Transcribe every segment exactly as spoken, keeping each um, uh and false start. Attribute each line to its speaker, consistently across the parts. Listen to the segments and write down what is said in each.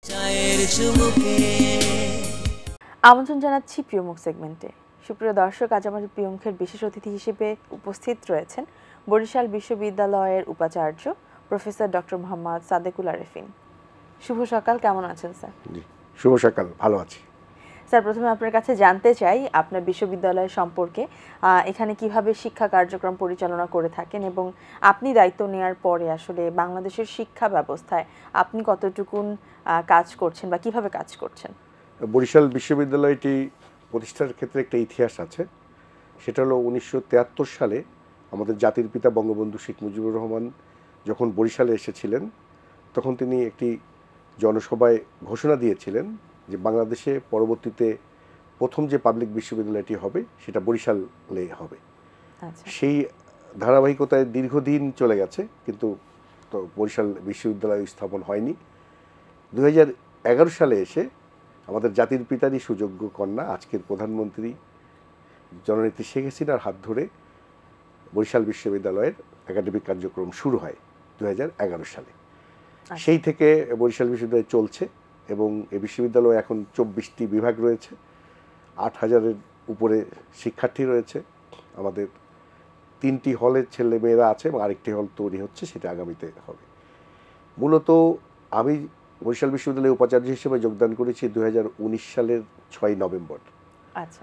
Speaker 1: চায়ের চুমুকে
Speaker 2: আমন্ত্রণ জানাচ্ছি প্রিয়মুখ সেগমেন্টে। সুপ্রিয় দর্শক, আজ আমাদের প্রিয়মুখের বিশেষ অতিথি হিসেবে উপস্থিত রয়েছেন বরিশাল বিশ্ববিদ্যালয়ের উপাচার্য প্রফেসর ডক্টর মোহাম্মদ চাদেকুল আরেফিন। শুভ সকাল, কেমন আছেন স্যার?
Speaker 3: জি, শুভ সকাল, ভালো আছি
Speaker 2: স্যার। প্রথমে আপনার কাছে জানতে চাই আপনার বিশ্ববিদ্যালয় সম্পর্কে, এখানে কিভাবে শিক্ষা কার্যক্রম পরিচালনা করে থাকেন এবং আপনি দায়িত্ব নেওয়ার পরে আসলে বাংলাদেশের শিক্ষা ব্যবস্থায় আপনি কতটুকুন কাজ করছেন বা কিভাবে কাজ করছেন।
Speaker 3: বরিশাল বিশ্ববিদ্যালয়টি প্রতিষ্ঠার ক্ষেত্রে একটা ইতিহাস আছে। সেটা হলো উনিশশো তেয়াত্তর সালে আমাদের জাতির পিতা বঙ্গবন্ধু শেখ মুজিবুর রহমান যখন বরিশালে এসেছিলেন, তখন তিনি একটি জনসভায় ঘোষণা দিয়েছিলেন যে বাংলাদেশে পরবর্তীতে প্রথম যে পাবলিক বিশ্ববিদ্যালয়টি হবে সেটা বরিশালে হবে। সেই ধারাবাহিকতায় দীর্ঘদিন চলে গেছে, কিন্তু তো বরিশাল বিশ্ববিদ্যালয় স্থাপন হয়নি। দু হাজার এগারো সালে এসে আমাদের জাতির পিতারই সুযোগ্য কন্যা আজকের প্রধানমন্ত্রী জননেত্রী শেখ হাসিনার হাত ধরে বরিশাল বিশ্ববিদ্যালয়ের একাডেমিক কার্যক্রম শুরু হয় দু হাজার এগারো সালে। সেই থেকে বরিশাল বিশ্ববিদ্যালয় চলছে এবং এই বিশ্ববিদ্যালয়ে এখন চব্বিশটি বিভাগ রয়েছে, আট হাজারের উপরে শিক্ষার্থী রয়েছে। আমাদের তিনটি হলের ছেলে মেয়েরা আছে এবং আরেকটি হল তৈরি হচ্ছে, সেটা আগামীতে হবে। মূলত আমি বরিশাল বিশ্ববিদ্যালয়ে উপাচার্য হিসেবে যোগদান করেছি দু হাজার উনিশ সালের ছয় নভেম্বর।
Speaker 2: আচ্ছা,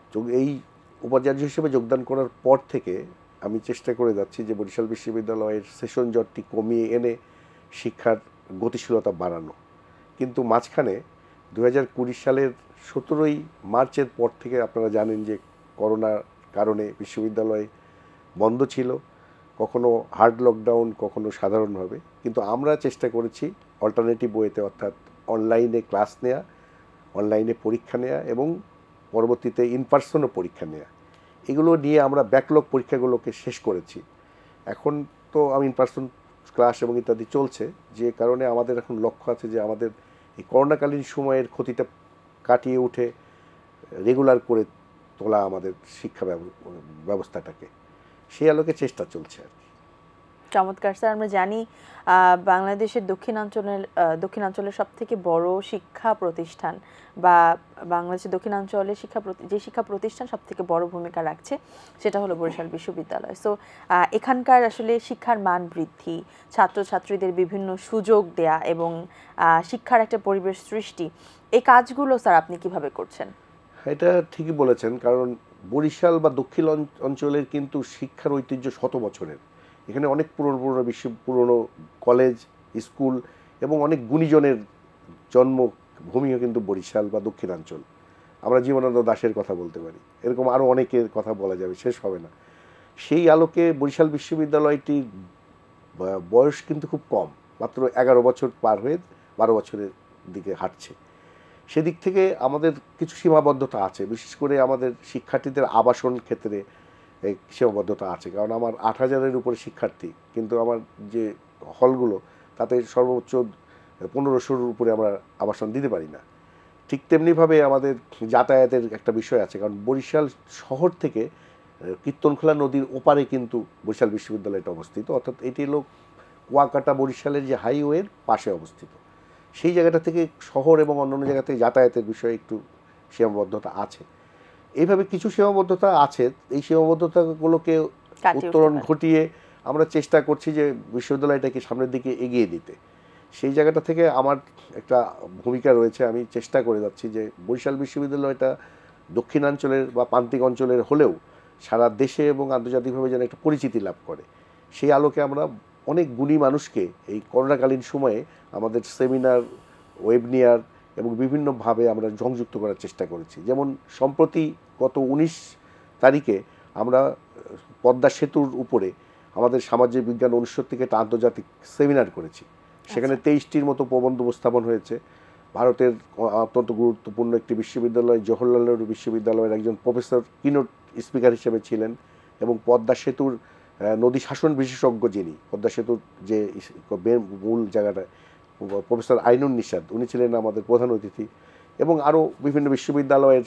Speaker 3: এই উপাচার্য হিসেবে যোগদান করার পর থেকে আমি চেষ্টা করে যাচ্ছি যে বরিশাল বিশ্ববিদ্যালয়ের সেশন জটটি কমিয়ে এনে শিক্ষার গতিশীলতা বাড়ানো। কিন্তু মাঝখানে দু হাজার কুড়ি সালের সতেরোই মার্চের পর থেকে আপনারা জানেন যে করোনার কারণে বিশ্ববিদ্যালয় বন্ধ ছিল, কখনো হার্ড লকডাউন, কখনো সাধারণভাবে। কিন্তু আমরা চেষ্টা করেছি অল্টারনেটিভ ওয়েতে, অর্থাৎ অনলাইনে ক্লাস নেওয়া, অনলাইনে পরীক্ষা নেওয়া এবং পরবর্তীতে ইনপার্সনও পরীক্ষা নেওয়া। এগুলো নিয়ে আমরা ব্যাকলগ পরীক্ষাগুলোকে শেষ করেছি। এখন তো আমি ইনপার্সন ক্লাস এবং ইত্যাদি চলছে, যে কারণে আমাদের এখন লক্ষ্য আছে যে আমাদের এই করোনাকালীন সময়ের ক্ষতিটা কাটিয়ে উঠে রেগুলার করে তোলা আমাদের শিক্ষা ব্যবস্থাটাকে। সেই আলোকে চেষ্টা চলছে আর কি।
Speaker 2: চমৎকার স্যার। আমরা জানি বাংলাদেশের দক্ষিণাঞ্চলের দক্ষিণাঞ্চলের সব থেকে বড় শিক্ষা প্রতিষ্ঠান বা বাংলাদেশের দক্ষিণাঞ্চলের শিক্ষা যে শিক্ষা প্রতিষ্ঠান সব থেকে বড় ভূমিকা রাখছে সেটা হলো বরিশাল বিশ্ববিদ্যালয়। সো এখানকার আসলে শিক্ষার মান বৃদ্ধি, ছাত্রছাত্রীদের বিভিন্ন সুযোগ দেয়া এবং শিক্ষার একটা পরিবেশ সৃষ্টি, এই কাজগুলো স্যার আপনি কিভাবে করছেন?
Speaker 3: এটা ঠিকই বলেছেন, কারণ বরিশাল বা দক্ষিণ অঞ্চলের কিন্তু শিক্ষার ঐতিহ্য শত বছরের। এখানে অনেক পুরনো পুরনো বিশ্ব পুরনো কলেজ, স্কুল এবং অনেক গুণীজনের জন্মভূমিও কিন্তু বরিশাল বা দক্ষিণাঞ্চল। আমরা জীবনানন্দ দাশের কথা বলতে পারি, এরকম আরও অনেকের কথা বলা যাবে, শেষ হবে না। সেই আলোকে বরিশাল বিশ্ববিদ্যালয়টির বয়স কিন্তু খুব কম, মাত্র এগারো বছর পার হয়ে বারো বছরের দিকে হাঁটছে। সেদিক থেকে আমাদের কিছু সীমাবদ্ধতা আছে, বিশেষ করে আমাদের শিক্ষার্থীদের আবাসন ক্ষেত্রে সীমাবদ্ধতা আছে। কারণ আমার আট হাজারের উপরে শিক্ষার্থী, কিন্তু আমার যে হলগুলো তাতে সর্বোচ্চ পনেরোশোর উপরে আমরা আবাসন দিতে পারি না। ঠিক তেমনিভাবে আমাদের যাতায়াতের একটা বিষয় আছে, কারণ বরিশাল শহর থেকে কীর্তনখোলা নদীর ওপারে কিন্তু বরিশাল বিশ্ববিদ্যালয়টা অবস্থিত, অর্থাৎ এটি হলো কুয়াকাটা বরিশালের যে হাইওয়ের পাশে অবস্থিত। সেই জায়গাটা থেকে শহর এবং অন্যান্য জায়গা থেকে যাতায়াতের বিষয়ে একটু সীমাবদ্ধতা আছে। এইভাবে কিছু সীমাবদ্ধতা আছে, এই সীমাবদ্ধতাগুলোকে উত্তরণ ঘটিয়ে আমরা চেষ্টা করছি যে বিশ্ববিদ্যালয়টাকে সামনের দিকে এগিয়ে দিতে। সেই জায়গাটা থেকে আমার একটা ভূমিকা রয়েছে। আমি চেষ্টা করে যাচ্ছি যে বরিশাল বিশ্ববিদ্যালয়টা দক্ষিণাঞ্চলের বা প্রান্তিক অঞ্চলের হলেও সারা দেশে এবং আন্তর্জাতিকভাবে যেন একটা পরিচিতি লাভ করে। সেই আলোকে আমরা অনেক গুণী মানুষকে এই করোনাকালীন সময়ে আমাদের সেমিনার, ওয়েবিনার এবং বিভিন্নভাবে আমরা সংযুক্ত করার চেষ্টা করেছি। যেমন সম্প্রতি গত উনিশ তারিখে আমরা পদ্মা সেতুর উপরে আমাদের সামাজিক বিজ্ঞান অনুষদ থেকে একটা আন্তর্জাতিক সেমিনার করেছি। সেখানে তেইশটির মতো প্রবন্ধ উপস্থাপন হয়েছে। ভারতের অত্যন্ত গুরুত্বপূর্ণ একটি বিশ্ববিদ্যালয় জওহরলাল নেহরু বিশ্ববিদ্যালয়ের একজন প্রফেসর কিনোট স্পিকার হিসেবে ছিলেন এবং পদ্মা সেতুর নদী শাসন বিশেষজ্ঞ যিনি, পদ্মা সেতুর যে মূল জায়গাটা প্রফেসর আইনুন নিশাদ, উনি ছিলেন আমাদের প্রধান অতিথি এবং আরও বিভিন্ন বিশ্ববিদ্যালয়ের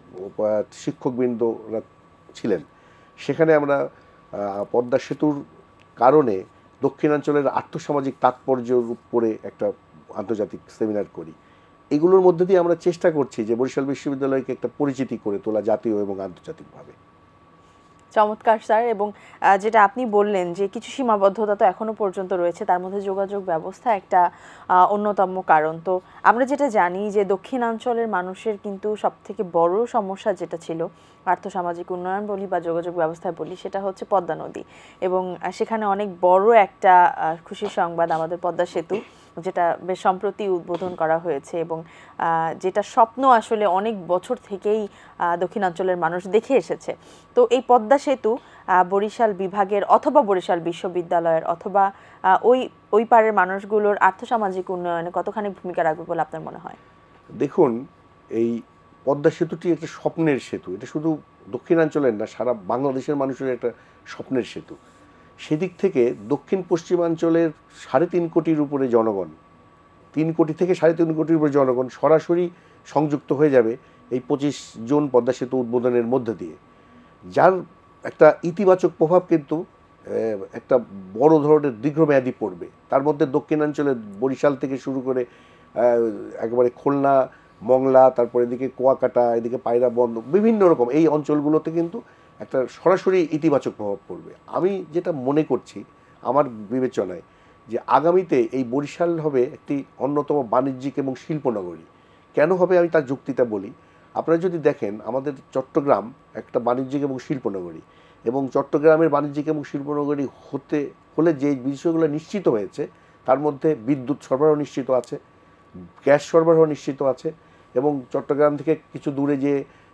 Speaker 3: শিক্ষকবৃন্দরা ছিলেন। সেখানে আমরা পদ্মা সেতুর কারণে দক্ষিণাঞ্চলের আর্থসামাজিক তাৎপর্যের উপরে একটা আন্তর্জাতিক সেমিনার করি। এগুলোর মধ্যে দিয়ে আমরা চেষ্টা করছি যে বরিশাল বিশ্ববিদ্যালয়কে একটা পরিচিতি করে তোলা জাতীয় এবং আন্তর্জাতিকভাবে।
Speaker 2: চমৎকার স্যার। এবং যেটা আপনি বললেন যে কিছু সীমাবদ্ধতা তো এখনো পর্যন্ত রয়েছে, তার মধ্যে যোগাযোগ ব্যবস্থা একটা অন্যতম কারণ। তো আমরা যেটা জানি যে দক্ষিণাঞ্চলের মানুষের কিন্তু সবথেকে বড় সমস্যা যেটা ছিল আর্থসামাজিক উন্নয়ন বলি বা যোগাযোগ ব্যবস্থায় বলি, সেটা হচ্ছে পদ্মা নদী। এবং সেখানে অনেক বড় একটা খুশির সংবাদ আমাদের পদ্মা সেতু, যেটা বেশ সম্প্রতি উদ্বোধন করা হয়েছে এবং যেটা স্বপ্ন আসলে অনেক বছর থেকেই দক্ষিণাঞ্চলের মানুষ দেখে এসেছে। তো এই পদ্মা সেতু বরিশাল বিভাগের অথবা বরিশাল বিশ্ববিদ্যালয়ের অথবা ওই ওই পারের মানুষগুলোর আর্থসামাজিক উন্নয়নে কতখানি ভূমিকা রাখবে বলে আপনার মনে হয়?
Speaker 3: দেখুন, এই পদ্মা সেতুটি একটা স্বপ্নের সেতু। এটা শুধু দক্ষিণাঞ্চলের না, সারা বাংলাদেশের মানুষের একটা স্বপ্নের সেতু। সেদিক থেকে দক্ষিণ পশ্চিমাঞ্চলের সাড়ে তিন কোটির উপরে জনগণ, তিন কোটি থেকে সাড়ে তিন কোটির উপরে জনগণ সরাসরি সংযুক্ত হয়ে যাবে এই পঁচিশ জন পদ্মা সেতু উদ্বোধনের মধ্যে দিয়ে, যার একটা ইতিবাচক প্রভাব কিন্তু একটা বড় ধরনের দীর্ঘমেয়াদী পড়বে। তার মধ্যে দক্ষিণাঞ্চলের বরিশাল থেকে শুরু করে একেবারে খুলনা, মংলা, তারপর এদিকে কুয়াকাটা, এদিকে পায়রা বন্ধ, বিভিন্ন রকম এই অঞ্চলগুলোতে কিন্তু একটা সরাসরি ইতিবাচক প্রভাব পড়বে। আমি যেটা মনে করছি আমার বিবেচনায়, যে আগামীতে এই বরিশাল হবে একটি অন্যতম বাণিজ্যিক এবং শিল্পনগরী। কেন হবে আমি তার যুক্তিটা বলি। আপনারা যদি দেখেন, আমাদের চট্টগ্রাম একটা বাণিজ্যিক এবং শিল্পনগরী, এবং চট্টগ্রামের বাণিজ্যিক এবং শিল্পনগরী হতে হলে যে বিষয়গুলো নিশ্চিত হয়েছে তার মধ্যে বিদ্যুৎ সরবরাহ নিশ্চিত আছে, গ্যাস সরবরাহ নিশ্চিত আছে, এবং চট্টগ্রাম থেকে কিছু দূরে যে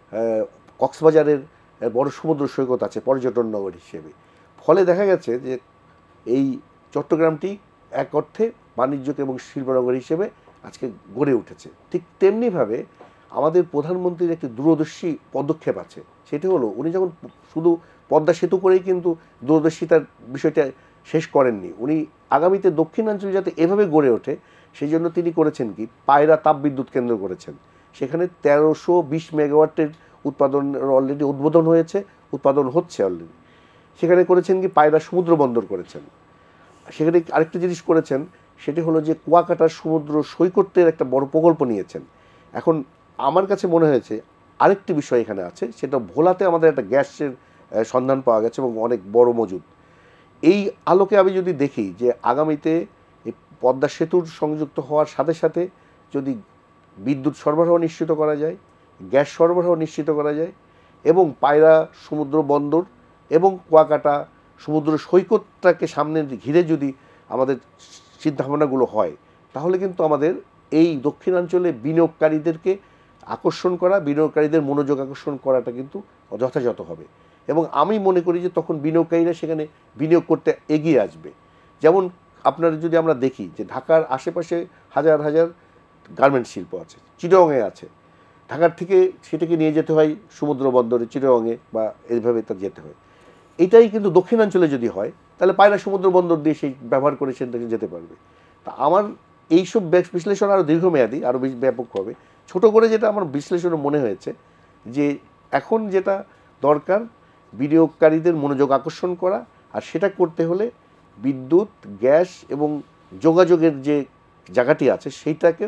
Speaker 3: কক্সবাজারের বড় সমুদ্র সৈকত আছে পর্যটন নগরী হিসেবে। ফলে দেখা গেছে যে এই চট্টগ্রামটি এক অর্থে বাণিজ্যিক এবং শিল্পনগরী হিসেবে আজকে গড়ে উঠেছে। ঠিক তেমনিভাবে আমাদের প্রধানমন্ত্রীর একটি দূরদর্শী পদক্ষেপ আছে। সেটি হলো, উনি যখন শুধু পদ্মা সেতু করেই কিন্তু দূরদর্শিতার বিষয়টা শেষ করেননি। উনি আগামীতে দক্ষিণাঞ্চল যাতে এভাবে গড়ে ওঠে সেই জন্য তিনি করেছেন কি, পায়রা তাপবিদ্যুৎ কেন্দ্র করেছেন। সেখানে তেরোশো বিশ মেগাওয়াটের উৎপাদন অলরেডি উদ্বোধন হয়েছে, উৎপাদন হচ্ছে অলরেডি। সেখানে করেছেন কি, পায়রা সমুদ্র বন্দর করেছেন। সেখানে আরেকটি জিনিস করেছেন, সেটি হলো যে কুয়াকাটার সমুদ্র সৈকতের একটা বড় প্রকল্প নিয়েছেন। এখন আমার কাছে মনে হয়েছে আরেকটি বিষয় এখানে আছে, সেটা ভোলাতে আমাদের একটা গ্যাসের সন্ধান পাওয়া গেছে এবং অনেক বড় মজুদ। এই আলোকে আমি যদি দেখি যে আগামীতে এই পদ্মা সেতুর সংযুক্ত হওয়ার সাথে সাথে যদি বিদ্যুৎ সরবরাহ নিশ্চিত করা যায়, গ্যাস সরবরাহ নিশ্চিত করা যায়, এবং পায়রা সমুদ্র বন্দর এবং কুয়াকাটা সমুদ্র সৈকতটাকে সামনে ঘিরে যদি আমাদের চিন্তাভাবনাগুলো হয়, তাহলে কিন্তু আমাদের এই দক্ষিণাঞ্চলে বিনিয়োগকারীদেরকে আকর্ষণ করা, বিনিয়োগকারীদের মনোযোগ আকর্ষণ করাটা কিন্তু যথাযথ হবে। এবং আমি মনে করি যে তখন বিনিয়োগকারীরা সেখানে বিনিয়োগ করতে এগিয়ে আসবে। যেমন আপনারা যদি আমরা দেখি যে ঢাকার আশেপাশে হাজার হাজার গার্মেন্টস শিল্প আছে, চিটাগংয়ে আছে। ঢাকার থেকে সেটাকে নিয়ে যেতে হয় সমুদ্র বন্দরে চিটাগংয়ে বা এইভাবে তার যেতে হয়। এটাই কিন্তু দক্ষিণাঞ্চলে যদি হয় তাহলে পায়রা সমুদ্র বন্দর দিয়ে সেই ব্যবহার করে সেটাকে যেতে পারবে। তা আমার এইসব বিশ্লেষণ আরও দীর্ঘমেয়াদী, আরও বেশি ব্যাপক হবে। ছোট করে যেটা আমার বিশ্লেষণে মনে হয়েছে যে এখন যেটা দরকার বিনিয়োগকারীদের মনোযোগ আকর্ষণ করা, আর সেটা করতে হলে বিদ্যুৎ, গ্যাস এবং যোগাযোগের যে জায়গাটি আছে সেইটাকে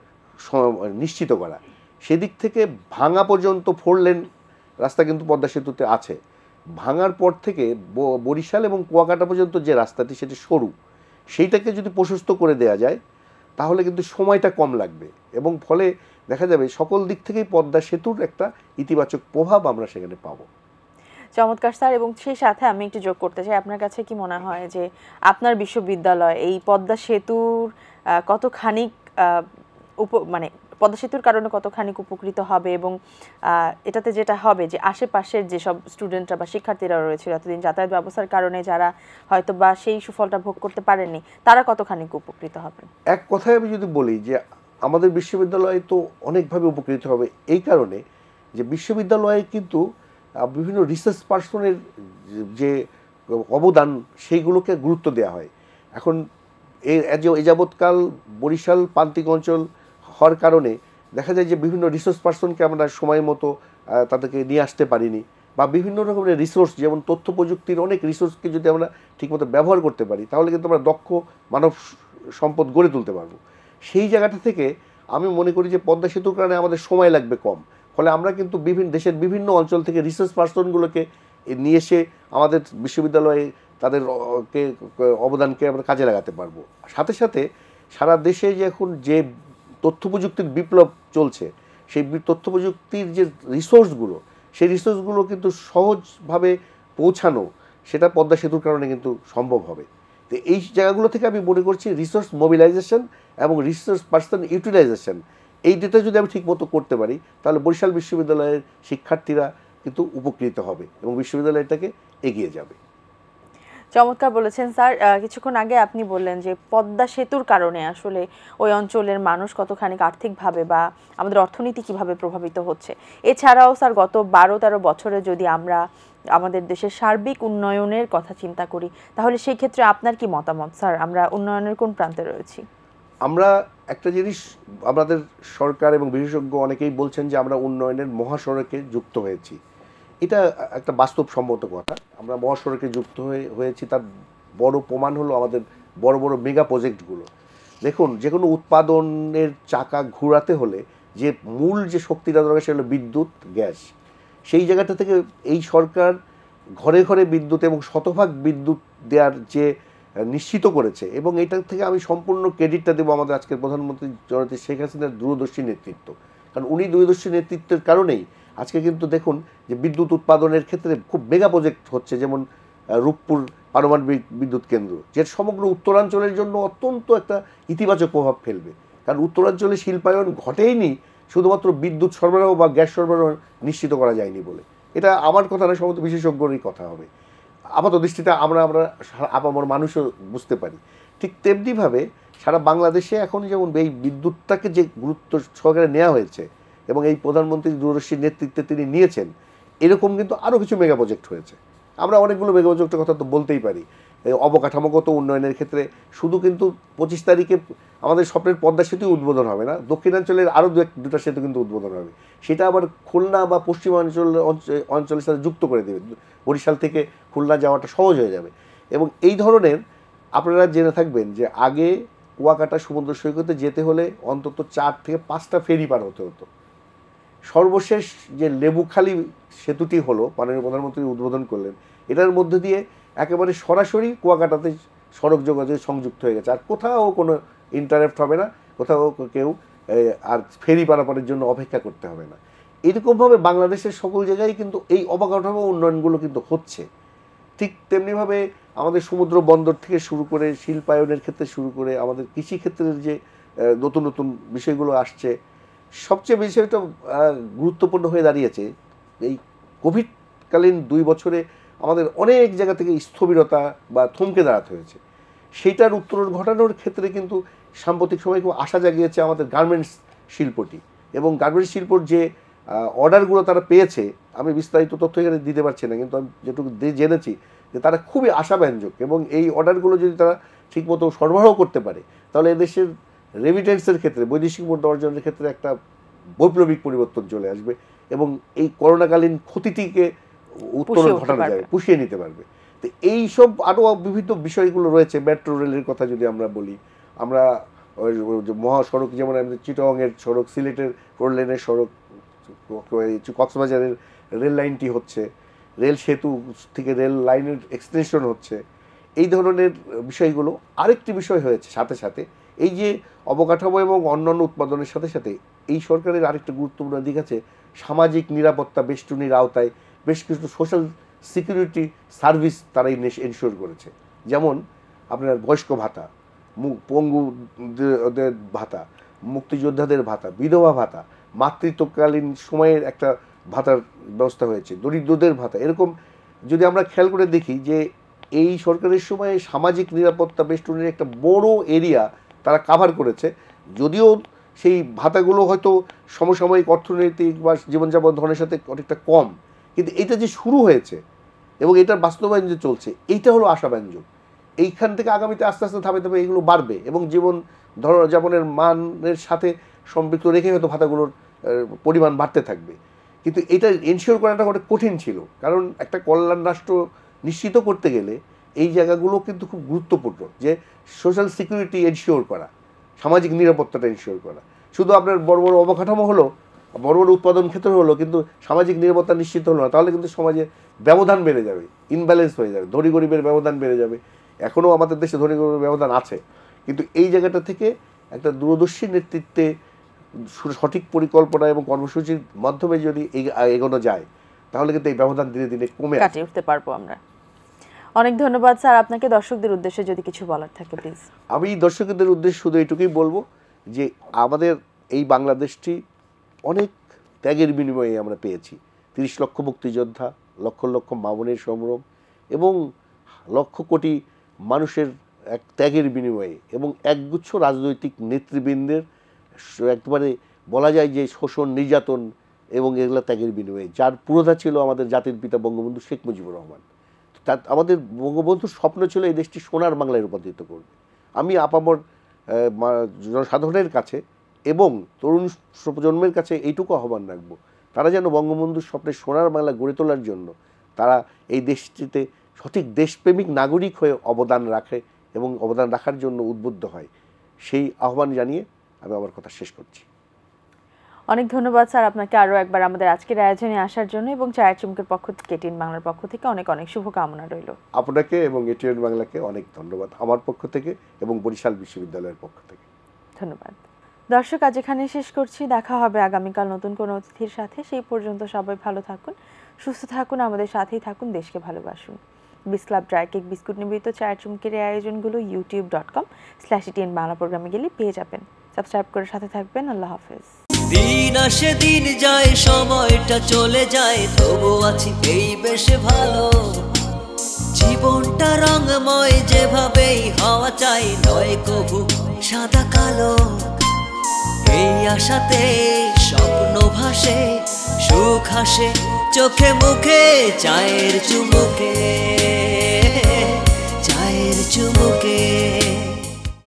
Speaker 3: নিশ্চিত করা। সেদিক থেকে ভাঙা পর্যন্ত ফোর লেন রাস্তা কিন্তু পদ্মা সেতুতে আছে। ভাঙার পর থেকে বরিশাল এবং কুয়াকাটা পর্যন্ত যে রাস্তাটি সেটি সরু, সেইটাকে যদি প্রশস্ত করে দেওয়া যায় তাহলে কিন্তু সময়টা কম লাগবে, এবং ফলে দেখা যাবে সকল দিক থেকেই পদ্মা সেতুর একটা ইতিবাচক প্রভাব আমরা সেখানে পাবো।
Speaker 2: চমৎকার স্যার। এবং সেই সাথে আমি একটু যোগ করতে চাই, আপনার কাছে কি মনে হয় যে আপনার বিশ্ববিদ্যালয় এই পদ্মা সেতুর কতখানি মানে পদ্মা সেতুর কারণে কতখানি উপকৃত হবে, এবং এটাতে যেটা হবে যে আশেপাশের যেসব স্টুডেন্টরা বা শিক্ষার্থীরা রয়েছিল এতদিন যাতায়াত ব্যবস্থার কারণে যারা হয়তো বা সেই সুফলটা ভোগ করতে পারেননি, তারা কতখানি উপকৃত হবে?
Speaker 3: এক কথায় আমি যদি বলি যে আমাদের বিশ্ববিদ্যালয় তো অনেকভাবে উপকৃত হবে, এই কারণে যে বিশ্ববিদ্যালয়ে কিন্তু বিভিন্ন রিসার্চ পার্সনের যে অবদান সেইগুলোকে গুরুত্ব দেওয়া হয়। এখন এই যাবৎকাল বরিশাল প্রান্তিক অঞ্চল হওয়ার কারণে দেখা যায় যে বিভিন্ন রিসোর্স পার্সনকে আমরা সময় মতো তাদেরকে নিয়ে আসতে পারিনি, বা বিভিন্ন রকমের রিসোর্স যেমন তথ্য প্রযুক্তির অনেক রিসোর্সকে যদি আমরা ঠিকমতো ব্যবহার করতে পারি তাহলে কিন্তু আমরা দক্ষ মানব সম্পদ গড়ে তুলতে পারবো। সেই জায়গাটা থেকে আমি মনে করি যে পদ্মা সেতুর কারণে আমাদের সময় লাগবে কম, ফলে আমরা কিন্তু বিভিন্ন দেশের বিভিন্ন অঞ্চল থেকে রিসার্চ পার্সনগুলোকে নিয়ে এসে আমাদের বিশ্ববিদ্যালয়ে তাদের কে অবদানকে আমরা কাজে লাগাতে পারবো। সাথে সাথে সারা দেশে যে এখন যে তথ্য প্রযুক্তির বিপ্লব চলছে, সেই তথ্য প্রযুক্তির যে রিসোর্সগুলো, সেই রিসোর্সগুলো কিন্তু সহজভাবে পৌঁছানো সেটা পদ্মা সেতুর কারণে কিন্তু সম্ভব হবে। তো এই জায়গাগুলো থেকে আমি মনে করছি রিসোর্স মোবিলাইজেশন এবং রিসোর্স পার্সন ইউটিলাইজেশন, এই দুটো যদি আমি ঠিকমতো করতে পারি তাহলে বরিশাল বিশ্ববিদ্যালয়ের শিক্ষার্থীরা কিন্তু উপকৃত হবে এবং বিশ্ববিদ্যালয়টাকে এগিয়ে যাবে।
Speaker 2: চমৎকার বলেছেন স্যার। কিছুক্ষণ আগে আপনি বললেন যে পদ্মা সেতুর কারণে আসলে ওই অঞ্চলের মানুষ কতখানি আর্থিকভাবে বা আমাদের অর্থনীতি কিভাবে প্রভাবিত হচ্ছে। এছাড়াও স্যার গত বারো তেরো বছরে যদি আমরা আমাদের দেশের সার্বিক উন্নয়নের কথা চিন্তা করি তাহলে সেই ক্ষেত্রে আপনার কি মতামত স্যার? আমরা উন্নয়নের কোন প্রান্তে রয়েছি?
Speaker 3: আমরা একটা জিনিস, আমাদের সরকার এবং বিশেষজ্ঞ অনেকেই বলছেন যে আমরা উন্নয়নের মহাসড়কে যুক্ত হয়েছি। এটা একটা বাস্তবসম্মত কথা। আমরা মহাসড়কে যুক্ত হয়ে হয়েছি তার বড় প্রমাণ হলো আমাদের বড় বড় মেগা প্রজেক্টগুলো। দেখুন, যে কোনো উৎপাদনের চাকা ঘোরাতে হলে যে মূল যে শক্তিটা দরকার সেটা হলো বিদ্যুৎ, গ্যাস। সেই জায়গাটা থেকে এই সরকার ঘরে ঘরে বিদ্যুৎ এবং শতভাগ বিদ্যুৎ দেওয়ার যে নিশ্চিত করেছে, এবং এটার থেকে আমি সম্পূর্ণ ক্রেডিটটা দেবো আমাদের আজকের প্রধানমন্ত্রী জননেত্রী শেখ হাসিনার দূরদর্শী নেতৃত্ব। কারণ উনি দূরদর্শী নেতৃত্বের কারণেই আজকে কিন্তু দেখুন যে বিদ্যুৎ উৎপাদনের ক্ষেত্রে খুব মেগা প্রজেক্ট হচ্ছে, যেমন রূপপুর পারমাণবিক বিদ্যুৎ কেন্দ্র, যেটা সমগ্র উত্তরাঞ্চলের জন্য অত্যন্ত একটা ইতিবাচক প্রভাব ফেলবে। কারণ উত্তরাঞ্চলে শিল্পায়ন ঘটেইনি শুধুমাত্র বিদ্যুৎ সরবরাহ বা গ্যাস সরবরাহ নিশ্চিত করা যায়নি বলে। এটা আমার কথা না, সমস্ত বিশেষজ্ঞরই কথা হবে। আপাত দৃষ্টিতে আমরা আমরা আপামর মানুষও বুঝতে পারি। ঠিক তেমনিভাবে সারা বাংলাদেশে এখন যেমন এই বিদ্যুৎটাকে যে গুরুত্ব সহকারে নেওয়া হয়েছে এবং এই প্রধানমন্ত্রী দূরদর্শীর নেতৃত্বে তিনি নিয়েছেন, এরকম কিন্তু আরও কিছু মেগা প্রজেক্ট হয়েছে। আমরা অনেকগুলো মেগা প্রজেক্টের কথা তো বলতেই পারি। অবকাঠামোগত উন্নয়নের ক্ষেত্রে শুধু কিন্তু পঁচিশ তারিখে আমাদের স্বপ্নের পদ্মা সেতু উদ্বোধন হবে না, দক্ষিণাঞ্চলের আরও দু এক দুটা সেতু কিন্তু উদ্বোধন হবে। সেটা আবার খুলনা বা পশ্চিমাঞ্চল অঞ্চলের সাথে যুক্ত করে দেবে, বরিশাল থেকে খুলনা যাওয়াটা সহজ হয়ে যাবে। এবং এই ধরনের আপনারা জেনে থাকবেন যে আগে কুয়াকাটা সমুদ্র সৈকতে যেতে হলে অন্তত চার থেকে পাঁচটা ফেরি পার হতে হতো। সর্বশেষ যে লেবুখালী সেতুটি হলো, মাননীয় প্রধানমন্ত্রী উদ্বোধন করলেন, এটার মধ্যে দিয়ে একেবারে সরাসরি কুয়াকাটাতে সড়ক যোগাযোগ সংযুক্ত হয়ে গেছে। আর কোথাও কোনো ইন্টারাপ্ট হবে না, কোথাও কেউ আর ফেরি পারাপারের জন্য অপেক্ষা করতে হবে না। এরকমভাবে বাংলাদেশের সকল জায়গায় কিন্তু এই অবকাঠামো উন্নয়নগুলো কিন্তু হচ্ছে। ঠিক তেমনিভাবে আমাদের সমুদ্র বন্দর থেকে শুরু করে শিল্পায়নের ক্ষেত্রে শুরু করে আমাদের কৃষিক্ষেত্রের যে নতুন নতুন বিষয়গুলো আসছে, সবচেয়ে বিষয়টা গুরুত্বপূর্ণ হয়ে দাঁড়িয়েছে এই কোভিডকালীন দুই বছরে আমাদের অনেক জায়গা থেকে স্থবিরতা বা থমকে দাঁড়াতে হয়েছে। সেইটার উত্তরণ ঘটানোর ক্ষেত্রে কিন্তু সাম্প্রতিক সময় খুব আশা জাগিয়েছে আমাদের গার্মেন্টস শিল্পটি। এবং গার্মেন্টস শিল্পর যে অর্ডারগুলো তারা পেয়েছে, আমি বিস্তারিত তথ্য এখানে দিতে পারছি না, কিন্তু আমি যেটুকু জেনেছি যে তারা খুবই আশাব্যঞ্জক, এবং এই অর্ডারগুলো যদি তারা ঠিকমতো সরবরাহ করতে পারে তাহলে এদেশের রেমিটেন্সের ক্ষেত্রে, বৈদেশিক মুদ্রা অর্জনের ক্ষেত্রে একটা বৈপ্লবিক পরিবর্তন চলে আসবে এবং এই করোনাকালীন ক্ষতিটিকে উত্তরণ ঘটানো যাবে, পুষিয়ে নিতে পারবে। তো এই সব আরও বিভিন্ন বিষয়গুলো রয়েছে। মেট্রো রেলের কথা যদি আমরা বলি, আমরা মহাসড়ক যেমন আমাদের চিটাগংয়ের সড়ক, সিলেটের ফোর লেনের সড়ক, কক্সবাজারের রেল লাইনটি হচ্ছে, রেল সেতু থেকে রেল লাইনের এক্সটেনশন হচ্ছে, এই ধরনের বিষয়গুলো। আরেকটি বিষয় হয়েছে সাথে সাথে এই যে অবকাঠামো এবং অন্যান্য উৎপাদনের সাথে সাথে এই সরকারের আরেকটা গুরুত্বপূর্ণ দিক আছে, সামাজিক নিরাপত্তা বেষ্টনীর আওতায় বেশ কিছু সোশ্যাল সিকিউরিটি সার্ভিস তারা এনশিওর করেছে। যেমন আপনার বয়স্ক ভাতা, পঙ্গুদের ভাতা, মুক্তিযোদ্ধাদের ভাতা, বিধবা ভাতা, মাতৃত্বকালীন সময়ের একটা ভাতার ব্যবস্থা হয়েছে, দরিদ্রদের ভাতা। এরকম যদি আমরা খেয়াল করে দেখি যে এই সরকারের সময়ে সামাজিক নিরাপত্তা বেষ্টনীর একটা বড় এরিয়া তারা কাভার করেছে। যদিও সেই ভাতাগুলো হয়তো সমসাময়িক অর্থনৈতিক বা জীবনযাপন ধরনের সাথে অনেকটা কম, কিন্তু এটা যে শুরু হয়েছে এবং এটার বাস্তবায়ন যে চলছে, এইটা হলো আশাব্যঞ্জক। এইখান থেকে আগামীতে আস্তে আস্তে ধাপে ধাপে এগুলো বাড়বে এবং জীবন যাপনের মানের সাথে সম্পৃক্ত রেখে হয়তো ভাতাগুলোর পরিমাণ বাড়তে থাকবে। কিন্তু এটা এনশিওর করাটা অনেক কঠিন ছিল, কারণ একটা কল্যাণ রাষ্ট্র নিশ্চিত করতে গেলে এই জায়গাগুলো কিন্তু খুব গুরুত্বপূর্ণ, যে সোশ্যাল সিকিউরিটি এনশিওর করা। সামাজিক নিরাপত্তাটা ইনশিওর করা। শুধু আপনার বড় বড় অবকাঠামো হলো, বড় বড় উৎপাদন ক্ষেত্র হলো, কিন্তু সামাজিক নিরাপত্তা নিশ্চিত হলো না, তাহলে কিন্তু সমাজে ব্যবধান বেড়ে যাবে, ইনব্যালেন্স হয়ে যাবে, ধনী গরিবের ব্যবধান বেড়ে যাবে। এখনও আমাদের দেশে ধনী গরিবের ব্যবধান আছে, কিন্তু এই জায়গাটা থেকে একটা দূরদর্শী নেতৃত্বে সঠিক পরিকল্পনা এবং কর্মসূচির মাধ্যমে যদি এগোনো যায়, তাহলে কিন্তু এই ব্যবধান ধীরে ধীরে কমে
Speaker 2: কাটিয়ে উঠতে পারবো আমরা। অনেক ধন্যবাদ স্যার আপনাকে। দর্শকদের উদ্দেশ্যে যদি কিছু বলার থাকে প্লিজ।
Speaker 3: আমি দর্শকদের উদ্দেশ্যে শুধু এইটুকুই বলবো যে আমাদের এই বাংলাদেশটি অনেক ত্যাগের বিনিময়ে আমরা পেয়েছি। তিরিশ লক্ষ মুক্তিযোদ্ধা, লক্ষ লক্ষ মামুনের সম্ভ্রম এবং লক্ষ কোটি মানুষের এক ত্যাগের বিনিময়ে এবং একগুচ্ছ রাজনৈতিক নেতৃবৃন্দের একবারে বলা যায় যে শোষণ, নির্যাতন এবং এগুলা ত্যাগের বিনিময়ে, যার পুরোধা ছিল আমাদের জাতির পিতা বঙ্গবন্ধু শেখ মুজিবুর রহমান। তার আমাদের বঙ্গবন্ধুর স্বপ্ন ছিল এই দেশটি সোনার বাংলায় রূপান্তরিত করবে। আমি আপামর জনসাধারণের কাছে এবং তরুণ প্রজন্মের কাছে এইটুকু আহ্বান রাখবো, তারা যেন বঙ্গবন্ধুর স্বপ্নে সোনার বাংলা গড়ে তোলার জন্য তারা এই দেশটিতে সঠিক দেশপ্রেমিক নাগরিক হয়ে অবদান রাখে এবং অবদান রাখার জন্য উদ্বুদ্ধ হয়। সেই আহ্বান জানিয়ে আমি আমার কথা শেষ করছি।
Speaker 2: অনেক ধন্যবাদ স্যার আপনাকে আরও একবার আমাদের আজকের আয়োজনে আসার জন্য, এবং চায়ের চুমুকের পক্ষ থেকে, এটিএন বাংলার পক্ষ থেকে অনেক অনেক শুভকামনা রইল।
Speaker 3: আপনাকে এবং এটিএন বাংলাকে অনেক ধন্যবাদ আমার পক্ষ থেকে এবং বরিশাল বিশ্ববিদ্যালয়ের পক্ষ থেকে।
Speaker 2: ধন্যবাদ। দর্শক, আজ এখানে শেষ করছি। দেখা হবে আগামীকাল নতুন কোনো অতিথির সাথে। সেই পর্যন্ত সবাই ভালো থাকুন, সুস্থ থাকুন, আমাদের সাথেই থাকুন, দেশকে ভালোবাসুন। বিস ক্লাব ড্রাই কেক বিস্কুট নিবেদিত চায়ের চুমুকের এই আয়োজনগুলো YouTube dot com slash ATN Bangla প্রোগ্রামে গেলে পেয়ে যাবেন। সাবস্ক্রাইব করে সাথে থাকবেন। আল্লাহ হাফেজ।
Speaker 1: দিন আসে দিন যায়, সময়টা চলে যায়, তবু আছি এই বেশ ভালো। জীবনটা রঙময়, যেভাবেই হওয়া চাই, নয় কভু সাদা কালো। এই আশাতে স্বপ্ন ভাসে, সুখ হাসে চোখে মুখে, চায়ের চুমুক